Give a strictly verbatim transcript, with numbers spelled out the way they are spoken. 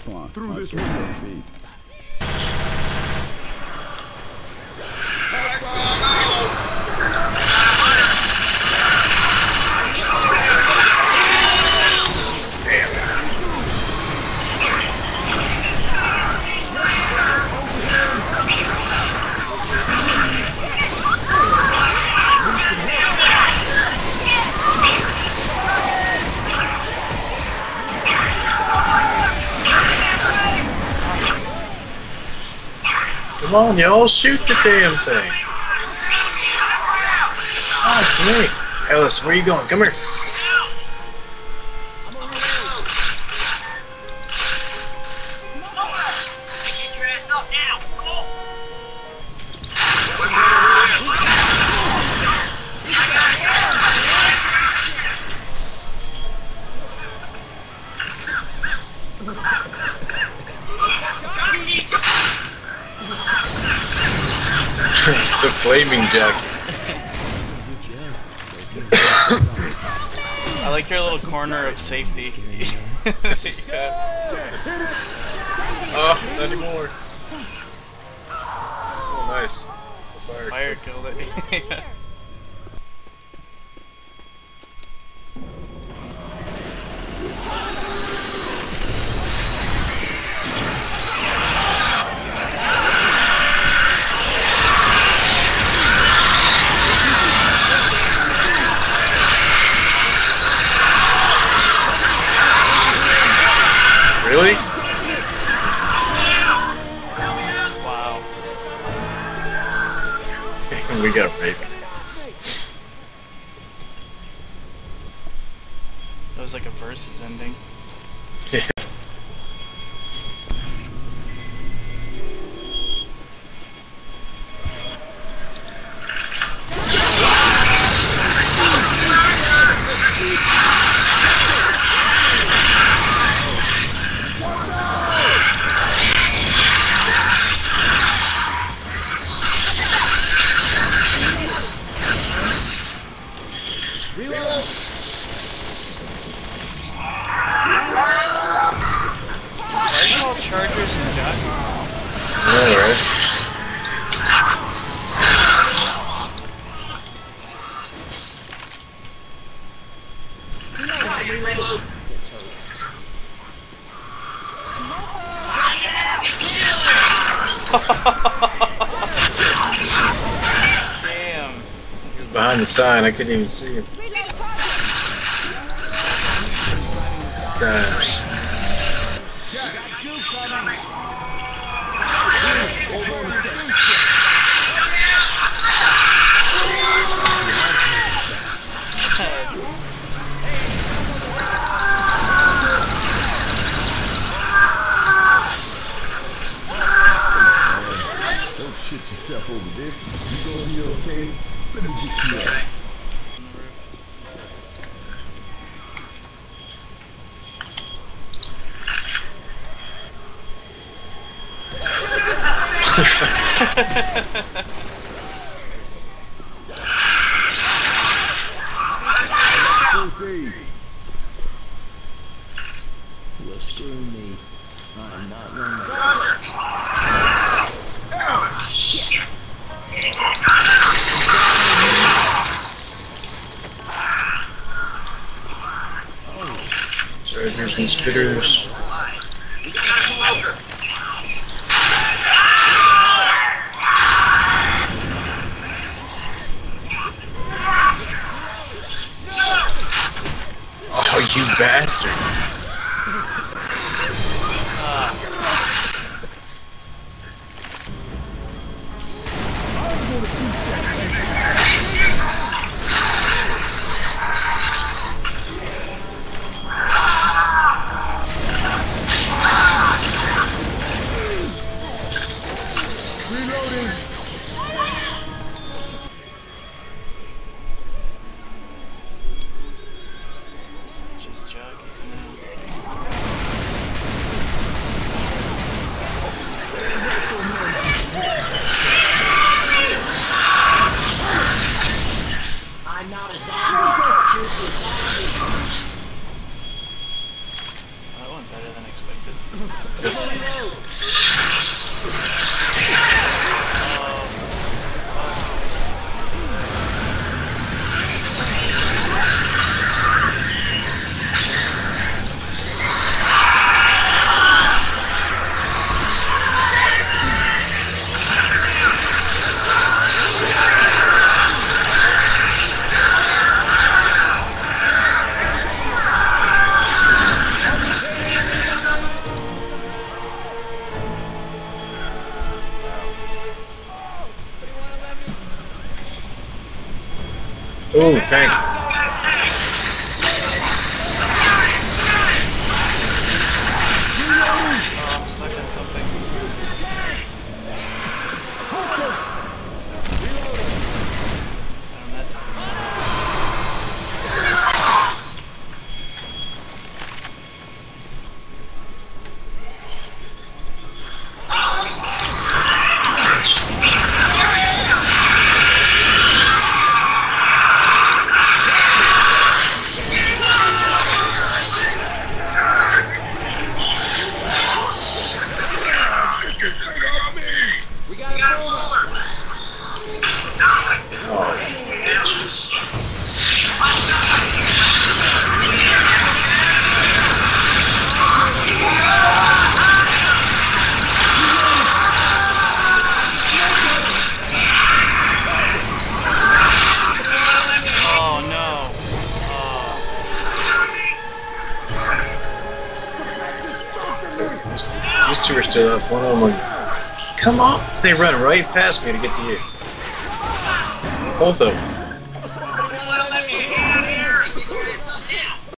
this one. Through I'll this skip window. your feet. Come on, y'all, shoot the damn thing. Oh, come here. Ellis, where you going? Come here. Get your ass up now. Come on. The flaming jacket. I like your little corner of safety. Yeah. Oh, not anymore. Oh, nice. The fire. Fire killed it. Really? Wow. Dang, we got raped. That was like a versus ending. Yeah. Chargers and jockeys. All right. Damn. Behind the sign, I couldn't even see him. Times. Don't shit yourself over this. You going here, okay? Let me get you up. First aid. Well, screw me. I'm not running. Oh, shit. Chargers and spitters. We got a smoker. Oh, you bastard. Just jockeys now. I'm not a zombie. Here's the zombie. That went better than expected. Ooh, tank. Oh, I'm stuck in something. Damn, that took a minute. We got a roller. Oh no. Oh. These two are still up. One of them like, come on! They run right past me to get to you. Both of them.